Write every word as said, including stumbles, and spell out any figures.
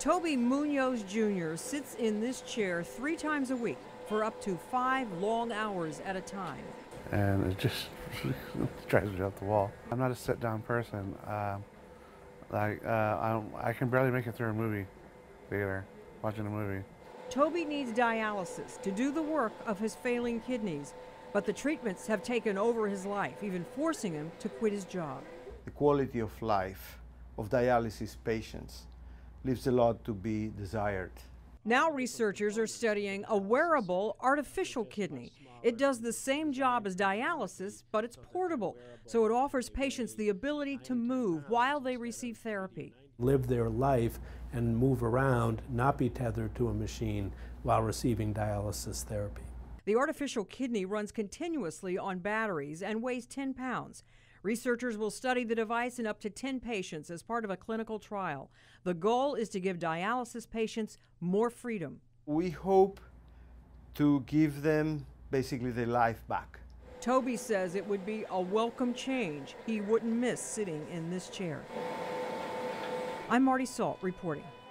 Toby Munoz Junior sits in this chair three times a week for up to five long hours at a time. And it just drives me up the wall. I'm not a sit-down person. Um, like uh, I, I can barely make it through a movie theater, watching a movie. Toby needs dialysis to do the work of his failing kidneys, but the treatments have taken over his life, even forcing him to quit his job. The quality of life of dialysis patients leaves a lot to be desired. Now researchers are studying a wearable artificial kidney. It does the same job as dialysis, but it's portable, so it offers patients the ability to move while they receive therapy. Live their life and move around, not be tethered to a machine while receiving dialysis therapy. The artificial kidney runs continuously on batteries and weighs ten pounds. Researchers will study the device in up to ten patients as part of a clinical trial. The goal is to give dialysis patients more freedom. We hope to give them basically their life back. Toby says it would be a welcome change. He wouldn't miss sitting in this chair. I'm Marty Salt reporting.